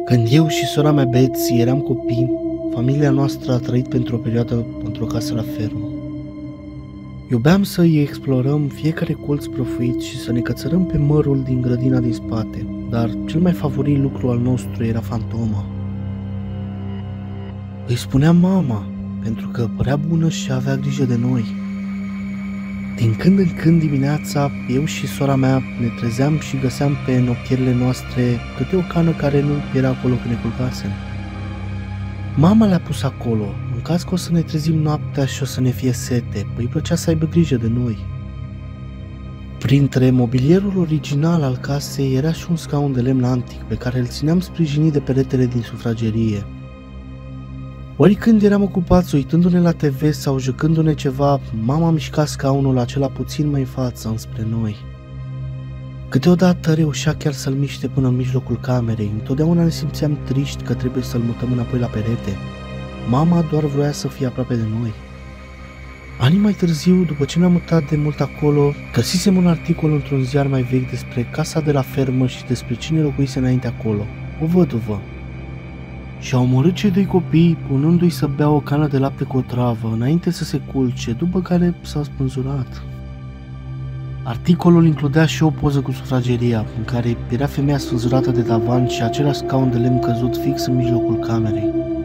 Când eu și sora mea Betsy eram copii, familia noastră a trăit pentru o perioadă într-o casă la fermă. Iubeam să îi explorăm fiecare colț prăfuit și să ne cățărăm pe mărul din grădina din spate, dar cel mai favorit lucru al nostru era fantoma. Îi spuneam mama, pentru că părea bună și avea grijă de noi. Din când în când dimineața, eu și sora mea ne trezeam și găseam pe noptierile noastre câte o cană care nu era acolo când ne culcasem. Mama le-a pus acolo, în caz că o să ne trezim noaptea și o să ne fie sete, îi plăcea să aibă grijă de noi. Printre mobilierul original al casei era și un scaun de lemn antic pe care îl țineam sprijinit de peretele din sufragerie. Oricând eram ocupați uitându-ne la TV sau jucându-ne ceva, mama mișca scaunul acela puțin mai în față, înspre noi. Câteodată reușea chiar să-l miște până în mijlocul camerei, întotdeauna ne simțeam triști că trebuie să-l mutăm înapoi la perete. Mama doar vroia să fie aproape de noi. Ani mai târziu, după ce ne-am mutat de mult acolo, găsisem un articol într-un ziar mai vechi despre casa de la fermă și despre cine locuise înainte acolo, o văduvă. Și-a omorât cei doi copii, punându-i să bea o cană de lapte cu o travă, înainte să se culce, după care s-a spânzurat. Articolul includea și o poză cu sufrageria, în care era femeia spânzurată de tavan și același scaun de lemn căzut fix în mijlocul camerei.